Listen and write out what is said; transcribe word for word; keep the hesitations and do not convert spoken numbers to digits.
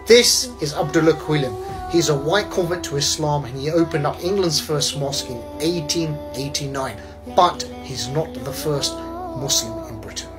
This is Abdullah Quillen. He's a white convert to Islam and he opened up England's first mosque in eighteen eighty-nine. But he's not the first Muslim in Britain.